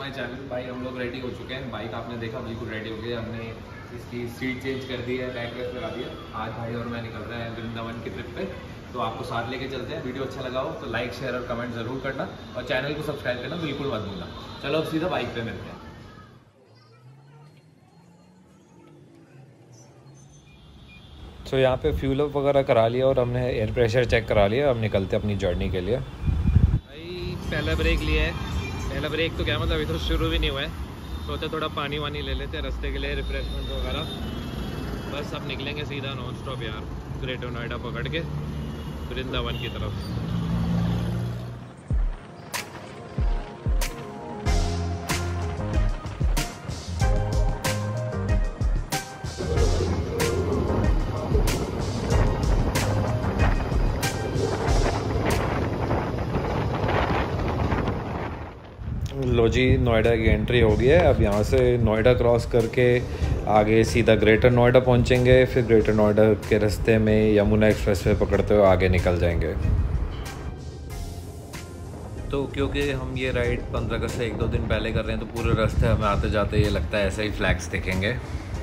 My channel. भाई हम लोग रेडी हो चुके हैं, बाइक आपने देखा बिल्कुल रेडी हो गई। हमने इसकी सीट चेंज कर दी है, बैक वेक लगा दिया। आज भाई और मैं निकल रहे हैं वृंदावन की ट्रिप पे, तो आपको साथ लेके चलते हैं। वीडियो अच्छा लगा हो तो लाइक शेयर और कमेंट ज़रूर करना और चैनल को सब्सक्राइब करना बिल्कुल मत भूलना। चलो अब सीधा बाइक पे मिलते हैं। तो यहाँ पे फ्यूल अप वगैरह करा लिया और हमने एयर प्रेशर चेक करा लिया। अब निकलते अपनी जर्नी के लिए। भाई पहला ब्रेक लिया है। पहला ब्रेक तो क्या मतलब अभी तो शुरू भी नहीं हुआ है। सोचा थोड़ा पानी वानी ले लेते हैं रास्ते के लिए, रिफ्रेशमेंट वगैरह। बस अब निकलेंगे सीधा नॉन स्टॉप यार, ग्रेटर नोएडा पकड़ के वृंदावन की तरफ। लो जी, नोएडा की एंट्री हो गई है। अब यहाँ से नोएडा क्रॉस करके आगे सीधा ग्रेटर नोएडा पहुँचेंगे। फिर ग्रेटर नोएडा के रास्ते में यमुना एक्सप्रेसवे पकड़ते हुए आगे निकल जाएंगे। तो क्योंकि हम ये राइड 15 अगस्त से 1-2 दिन पहले कर रहे हैं, तो पूरे रास्ते हमें आते जाते ये लगता है ऐसे ही फ्लैग्स दिखेंगे।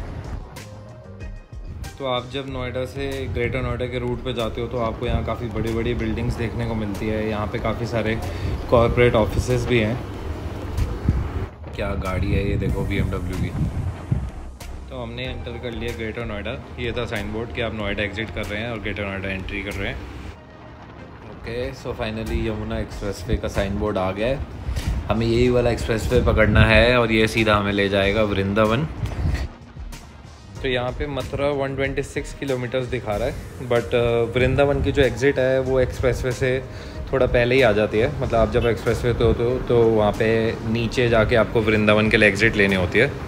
तो आप जब नोएडा से ग्रेटर नोएडा के रूट पे जाते हो तो आपको यहाँ काफ़ी बड़ी बड़ी बिल्डिंग्स देखने को मिलती है। यहाँ पे काफ़ी सारे कॉर्पोरेट ऑफिसेज भी हैं। क्या गाड़ी है ये देखो, BMW की। तो हमने एंटर कर लिया ग्रेटर नोएडा। ये था साइन बोर्ड कि आप नोएडा एग्जिट कर रहे हैं और ग्रेटर नोएडा एंट्री कर रहे हैं। Okay, so finally Yamuna expressway का साइन बोर्ड आ गया है। हमें यही वाला एक्सप्रेसवे पकड़ना है और ये सीधा हमें ले जाएगा वृंदावन। तो यहाँ पे मथुरा 126 किलोमीटर्स दिखा रहा है, बट वृंदावन की जो एग्ज़िट है वो एक्सप्रेसवे से थोड़ा पहले ही आ जाती है। मतलब आप जब एक्सप्रेसवे पे होते हो तो वहाँ पे नीचे जाके आपको वृंदावन के लिए एग्ज़िट लेनी होती है।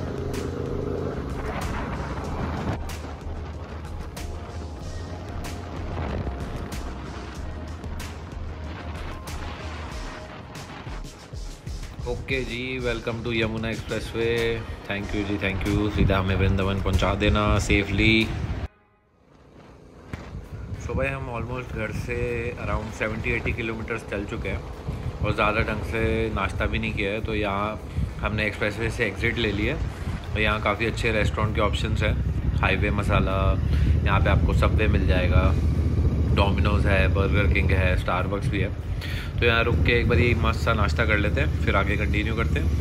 ओके जी, welcome to Yamuna expressway. Thank you जी, थैंक यू। सीधा हमें वृंदावन पहुंचा देना सेफली। सो भाई हम ऑलमोस्ट घर से अराउंड 70-80 किलोमीटर्स चल चुके हैं और ज़्यादा ढंग से नाश्ता भी नहीं किया है। तो यहाँ हमने एक्सप्रेसवे से एग्ज़िट ले लिया और यहाँ काफ़ी अच्छे रेस्टोरेंट के ऑप्शंस हैं। हाईवे मसाला, यहाँ पे आपको सबवे मिल जाएगा, डोमिनोज़ है, बर्गर किंग है, स्टारबक्स भी है। तो यहाँ रुक के एक बार मस्त सा नाश्ता कर लेते हैं, फिर आगे कंटिन्यू करते हैं।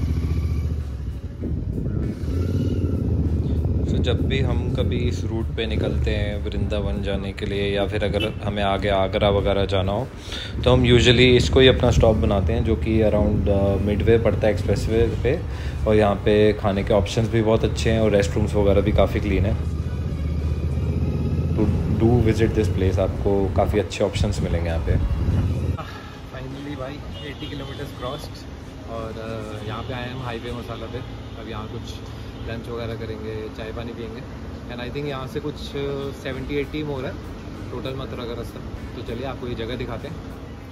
तो जब भी हम कभी इस रूट पे निकलते हैं वृंदावन जाने के लिए, या फिर अगर हमें आगे आगरा वगैरह जाना हो, तो हम यूजुअली इसको ही अपना स्टॉप बनाते हैं, जो कि अराउंड मिडवे पड़ता है एक्सप्रेसवे पे। और यहाँ पे खाने के ऑप्शंस भी बहुत अच्छे हैं और रेस्ट रूम्स वगैरह भी काफ़ी क्लीन है। तो डू विज़िट दिस प्लेस, आपको काफ़ी अच्छे ऑप्शंस मिलेंगे यहाँ पे। फाइनली भाई 80 किलोमीटर्स क्रॉस्ड और यहाँ पे आए हम हाईवे मसाला पे। अब यहाँ कुछ लंच वगैरह करेंगे, चाय पानी पियेंगे। एंड आई थिंक यहाँ से कुछ 70-80 मोर है टोटल मथुरा का रास्ता। तो चलिए आपको ये जगह दिखाते हैं।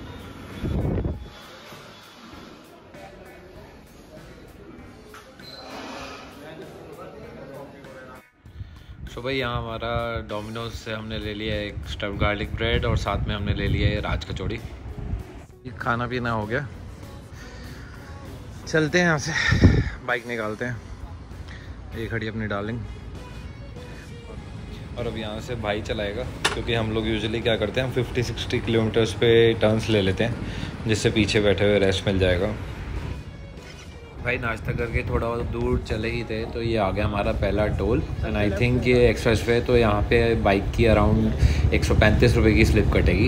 तो भाई यहाँ हमारा डोमिनोज से हमने ले लिया एक स्टफ्ड गार्लिक ब्रेड और साथ में हमने ले लिया है राज कचौड़ी। ये खाना पीना हो गया, चलते हैं यहाँ से, बाइक निकालते हैं। ये खड़ी अपनी डार्लिंग और अब यहाँ से भाई चलाएगा, क्योंकि हम लोग यूजुअली क्या करते हैं, हम 50-60 किलोमीटर्स पे टर्न्स ले लेते हैं, जिससे पीछे बैठे हुए रेस्ट मिल जाएगा। भाई नाश्ता करके थोड़ा और दूर चले ही थे तो ये आ गया हमारा पहला टोल। एंड आई थिंक ये एक्सप्रेसवे तो यहाँ पे बाइक की अराउंड 135 रुपये की स्लिप कटेगी।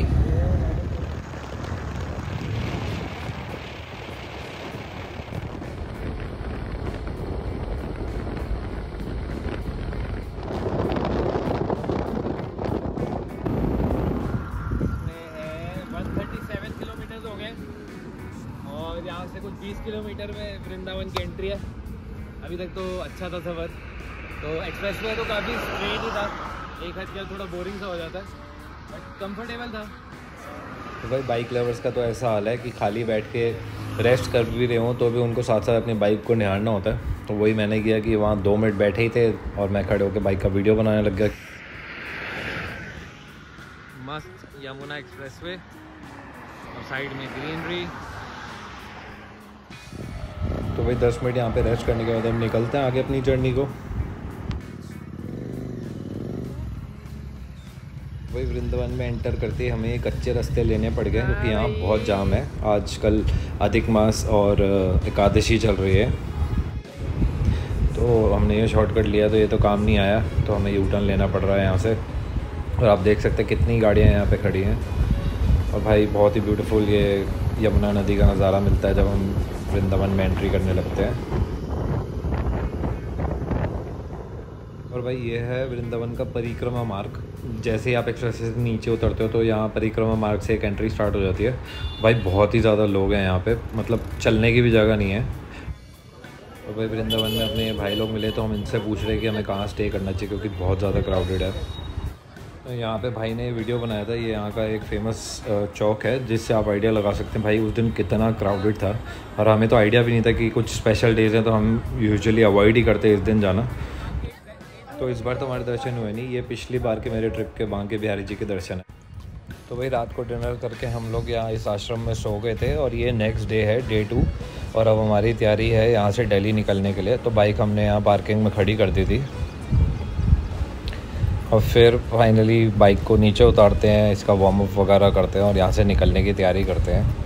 और यहाँ से कुछ 20 किलोमीटर में वृंदावन की एंट्री है। अभी तक तो अच्छा था सफ़र। तो एक्सप्रेसवे तो काफ़ी स्ट्रेट ही था, एक हद के थोड़ा बोरिंग सा हो जाता है, बट कंफर्टेबल था। तो भाई बाइक लवर्स का तो ऐसा हाल है कि खाली बैठ के रेस्ट कर भी रहे हों तो भी उनको साथ साथ अपनी बाइक को निहारना होता है। तो वही मैंने किया कि वहाँ 2 मिनट बैठे ही थे और मैं खड़े होकर बाइक का वीडियो बनाने लग गया। मस्त यमुना एक्सप्रेसवे और साइड में ग्रीनरी। तो भाई 10 मिनट यहाँ पे रेस्ट करने के बाद हम निकलते हैं आगे अपनी जर्नी को। भाई वृंदावन में एंटर करते ही हमें कच्चे रास्ते लेने पड़ गए क्योंकि यहाँ बहुत जाम है। आजकल अधिक मास और एकादशी चल रही है, तो हमने ये शॉर्टकट लिया तो ये तो काम नहीं आया, तो हमें यू टर्न लेना पड़ रहा है यहाँ से। और आप देख सकते हैं कितनी गाड़ियाँ यहाँ पे खड़ी हैं। और भाई बहुत ही ब्यूटीफुल ये यमुना नदी का नज़ारा मिलता है जब हम वृंदावन में एंट्री करने लगते हैं। और भाई ये है वृंदावन का परिक्रमा मार्ग। जैसे ही आप एक्सप्रेस से नीचे उतरते हो तो यहाँ परिक्रमा मार्ग से एक एंट्री स्टार्ट हो जाती है। भाई बहुत ही ज़्यादा लोग हैं यहाँ पे, मतलब चलने की भी जगह नहीं है। और भाई वृंदावन में अपने भाई लोग मिले तो हम इनसे पूछ रहे हैं कि हमें कहाँ स्टे करना चाहिए क्योंकि बहुत ज़्यादा क्राउडेड है। तो यहाँ पे भाई ने वीडियो बनाया था, ये यहाँ का एक फ़ेमस चौक है जिससे आप आइडिया लगा सकते हैं भाई उस दिन कितना क्राउडेड था। और हमें तो आइडिया भी नहीं था कि कुछ स्पेशल डेज़ हैं, तो हम यूजुअली अवॉइड ही करते हैं इस दिन जाना। तो इस बार तो हमारे दर्शन हुए नहीं, ये पिछली बार के मेरे ट्रिप के बांके बिहारी जी के दर्शन है। तो भाई रात को डिनर करके हम लोग यहाँ इस आश्रम में सो गए थे और ये नेक्स्ट डे है, डे 2। और अब हमारी तैयारी है यहाँ से दिल्ली निकलने के लिए। तो बाइक हमने यहाँ पार्किंग में खड़ी कर दी थी और फिर फाइनली बाइक को नीचे उतारते हैं, इसका वार्म अप वगैरह करते हैं और यहाँ से निकलने की तैयारी करते हैं।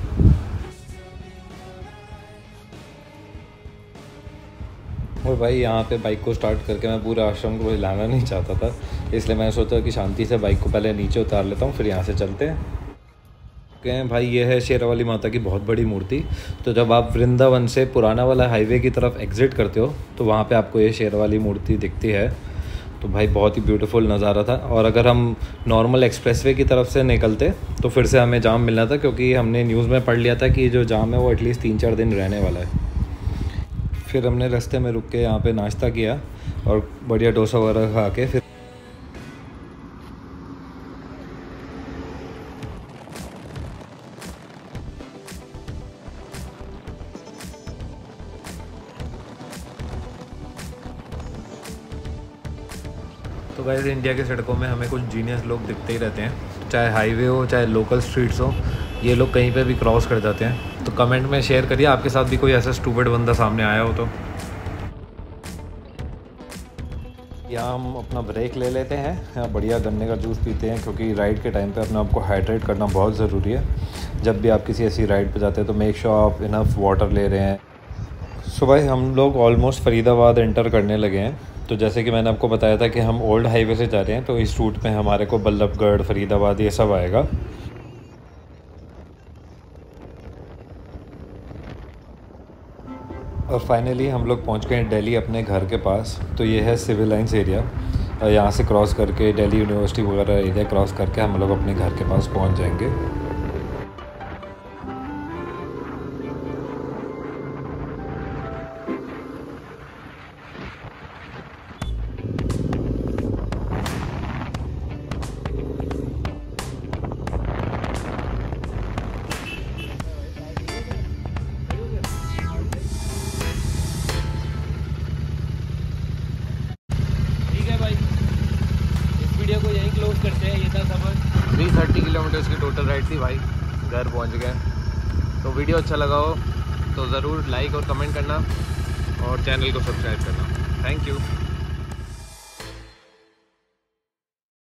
और भाई यहाँ पे बाइक को स्टार्ट करके मैं पूरे आश्रम को हिलाना नहीं चाहता था, इसलिए मैंने सोचा कि शांति से बाइक को पहले नीचे उतार लेता हूँ, फिर यहाँ से चलते हैं। भाई ये है शेरावाली माता की बहुत बड़ी मूर्ति। तो जब आप वृंदावन से पुराना वाला हाईवे की तरफ एग्ज़िट करते हो तो वहाँ पे आपको ये शेरावाली मूर्ति दिखती है। तो भाई बहुत ही ब्यूटीफुल नज़ारा था। और अगर हम नॉर्मल एक्सप्रेसवे की तरफ से निकलते तो फिर से हमें जाम मिलना था, क्योंकि हमने न्यूज़ में पढ़ लिया था कि जो जाम है वो एटलीस्ट 3-4 दिन रहने वाला है। फिर हमने रास्ते में रुक के यहाँ पे नाश्ता किया और बढ़िया डोसा वगैरह खा के फिर तो गाइस इंडिया की सड़कों में हमें कुछ जीनियस लोग दिखते ही रहते हैं, चाहे हाईवे हो चाहे लोकल स्ट्रीट्स हो, ये लोग कहीं पे भी क्रॉस कर जाते हैं। तो कमेंट में शेयर करिए आपके साथ भी कोई ऐसा स्टूपिड बंदा सामने आया हो तो। यहाँ हम अपना ब्रेक ले लेते हैं, यहाँ बढ़िया गन्ने का जूस पीते हैं, क्योंकि राइड के टाइम पे अपने आप को हाइड्रेट करना बहुत ज़रूरी है। जब भी आप किसी ऐसी राइड पे जाते हैं तो मेक श्योर आप इनफ वाटर ले रहे हैं। सो भाई हम लोग ऑलमोस्ट फरीदाबाद एंटर करने लगे हैं। तो जैसे कि मैंने आपको बताया था कि हम ओल्ड हाईवे से जा रहे हैं, तो इस रूट में हमारे को बल्लभगढ़, फरीदाबाद ये सब आएगा। और फाइनली हम लोग पहुंच गए दिल्ली अपने घर के पास। तो ये है सिविल लाइंस एरिया, यहाँ से क्रॉस करके दिल्ली यूनिवर्सिटी वगैरह एरिया क्रॉस करके हम लोग अपने घर के पास पहुंच जाएंगे। वीडियो को यहीं क्लोज करते हैं। ये था सफ़र 330 किलोमीटर्स की टोटल राइड थी भाई, घर पहुंच गए। तो वीडियो अच्छा लगा हो तो ज़रूर लाइक और कमेंट करना और चैनल को सब्सक्राइब करना। Thank you.